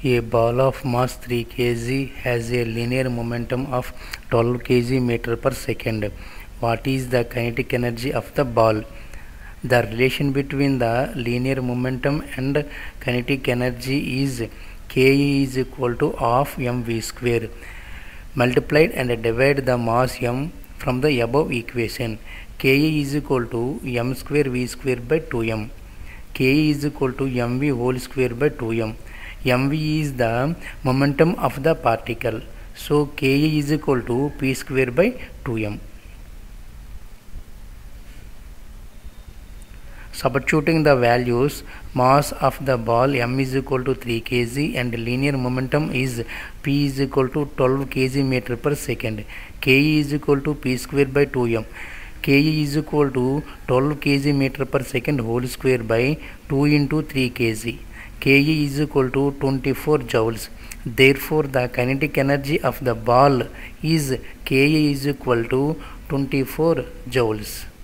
A ball of mass 3 kg has a linear momentum of 12 kg meter per second. What is the kinetic energy of the ball? The relation between the linear momentum and kinetic energy is K is equal to half mv square multiplied and divide the mass m from the above equation. K is equal to m square v square by 2m. K is equal to mv whole square by 2m. mv is the momentum of the particle. So K is equal to p square by 2m. Substituting the values, mass of the ball m is equal to 3 kg and linear momentum is p is equal to 12 kg meter per second. K is equal to p square by 2m. K is equal to 12 kg meter per second whole square by 2 into 3 kg. K is equal to 24 joules. Therefore, the kinetic energy of the ball is K is equal to 24 joules.